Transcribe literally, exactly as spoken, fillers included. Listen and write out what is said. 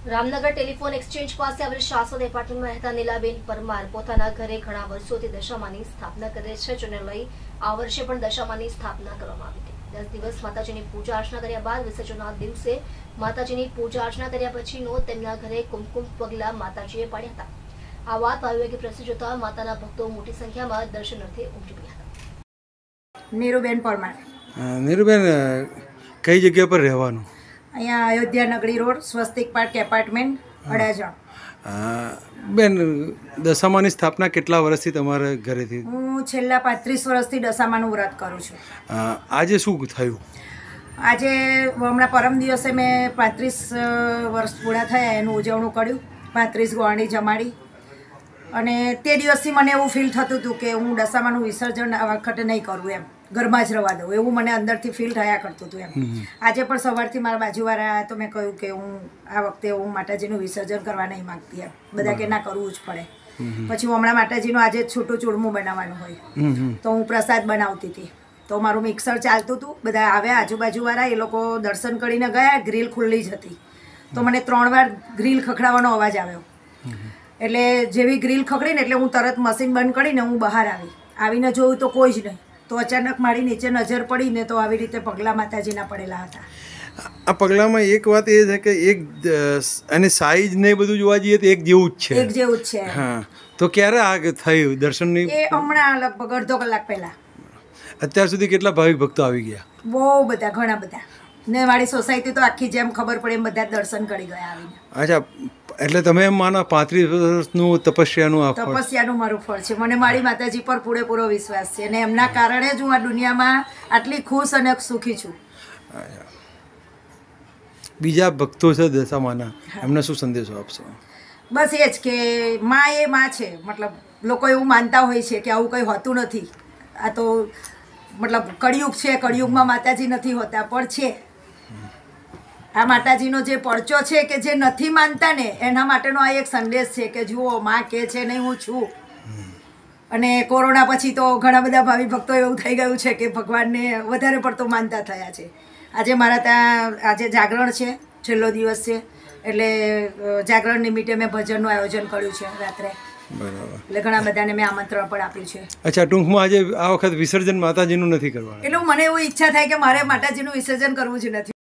Ramnagar telephone exchange પાસે આવેલ શાશ્વત એપાર્ટમેન્ટમાં રહેતા નીલાબેન પરમાર પોતાના ઘરે ઘણા વર્ષોથી દશામાની સ્થાપના કરે છે, જેને લઈ આ વર્ષે પણ દશામાની સ્થાપના કરવામાં આવી હતી। દસ દિવસ માતાજીની પૂજા અર્ચના કર્યા બાદ વિસર્જનના દિવસે માતાજીની પૂજા અર્ચના કર્યા પછીનો તેમના ઘરે કુમકુમ પગલા માતાજીએ પાડ્યા હતા। આ વાત ભાવિકે પ્રસિદ્ધ જોતા માતાના ભક્તો મોટી સંખ્યામાં દર્શનાર્થે ઉમટી પડ્યા હતા। નીરુબેન પરમાર। નીરુબેન, કઈ જગ્યા પર રહેવાનું? અહીંયા Ayodhya Nagari road, Swastik park apartment, Adajan. બેન, દશામાની સ્થાપના કેટલા વર્ષથી તમારા ઘરેથી? હું છેલ્લા પાંત્રીસ વર્ષથી દશામાનું વ્રત કરું છું। આજે શું થયું? આજે હમણાં પરમ દિવસે મેં પાંત્રીસ વર્ષ પૂરા થયા એનું ઉજવણું કર્યું, પાંત્રીસ ગોળણી જમાડી, અને તે દિવસથી મને એવું ફીલ થતું હતું કે હું દશામાનું વિસર્જન આ વખતે નહીં કરું, એમ ઘરમાં જ રહેવા દઉં, એવું મને અંદરથી ફીલ થયા કરતું હતું એમ। આજે પણ સવારથી મારા બાજુવાળા આવ્યા તો મેં કહ્યું કે હું આ વખતે હું માતાજીનું વિસર્જન કરવા નહીં માગતી એમ, બધા કે ના કરવું જ પડે। પછી હું હમણાં માતાજીનું આજે છૂટું ચૂડમું બનાવવાનું હોય તો હું પ્રસાદ બનાવતી હતી, તો મારું મિક્સર ચાલતું હતું, બધા આવ્યા આજુબાજુવાળા, એ લોકો દર્શન કરીને ગયા, ગ્રીલ ખુલ્લી જ હતી, તો મને ત્રણ વાર ગ્રીલ ખખડાવવાનો અવાજ આવ્યો, એટલે જેવી ગ્રીલ ખખડીને એટલે હું તરત મશીન બંધ કરીને હું બહાર આવી, આવીને જોયું તો કોઈ જ નહીં, તો અચાનક મારી નીચે નજર પડીને તો આવી રીતે પગલાં માતાજીના પડેલા હતા। આ પગલામાં એક વાત એ છે કે એક અને સાઈઝ ને બધું જોવા જઈએ તો એક જેવું જ છે, એક જેવું જ છે। હા, તો ક્યારે આ થયું દર્શનની? એ હમણાં લગભગ અડધો કલાક પહેલા। અત્યાર સુધી કેટલા ભાવિક ભક્તો આવી ગયા? બહુ બધા, ઘણા બધા, ને મારી સોસાયટી તો આખી જેમ ખબર પડે એમ બધા દર્શન કરી ગયા આવીને। અચ્છા, એટલે તમે એમ માનો પાંત્રીસ વર્ષનું તપસ્યાનું આ ફળ? તપસ્યાનું મારું ફળ છે। મને મારી માતાજી પર પૂરેપૂરો વિશ્વાસ છે, અને એમના કારણે જ હું આ દુનિયામાં આટલી ખુશ અને સુખી છું। બીજા ભક્તો છે દશામાના, એમને શું સંદેશો આપશો? બસ એ જ કે માં એ માં છે, મતલબ લોકો એવું માનતા હોય છે કે આવું કંઈ હોતું નથી, આ તો મતલબ કળિયુગ છે, કળિયુગમાં માતાજી નથી હોતા, પણ છે। આ માતાજીનો જે પરચો છે કે જે નથી માનતા ને એના માટેનો આ એક સંદેશ છે કે જુઓ, માં કે છે નહીં હું છું। અને કોરોના પછી તો ઘણા બધા ભાવિ ભક્તો એવું થઈ ગયું છે કે ભગવાનને વધારે પડતો માનતા થયા છે। આજે મારા ત્યાં આજે જાગરણ છે, છેલ્લો દિવસ છે, એટલે જાગરણ નિમિત્તે મેં ભજનનું આયોજન કર્યું છે રાત્રે, બરાબર, એટલે ઘણા બધાને મેં આમંત્રણ પણ આપ્યું છે। અચ્છા, ટૂંકમાં આજે આ વખત વિસર્જન માતાજીનું નથી કરવાનું? એટલે મને એવું ઈચ્છા થાય કે મારે માતાજીનું વિસર્જન કરવું જ નથી।